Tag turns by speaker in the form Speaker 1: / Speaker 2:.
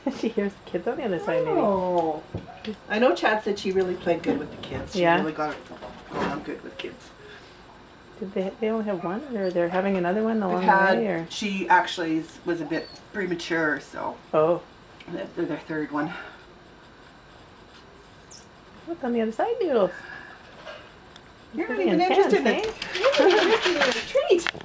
Speaker 1: She hears the kids on the other side, maybe.
Speaker 2: Oh. I know Chad said she really played good with the kids. She
Speaker 1: Yeah.
Speaker 2: really got on good with kids.
Speaker 1: Did they only have one, or they're having another one along the way, or?
Speaker 2: She actually was a bit premature, so.
Speaker 1: Oh.
Speaker 2: They're their third one.
Speaker 1: What's on the other side, Noodles?
Speaker 2: You're not
Speaker 1: Pretty
Speaker 2: even
Speaker 1: intense,
Speaker 2: interested in it. You're not even interested in a treat.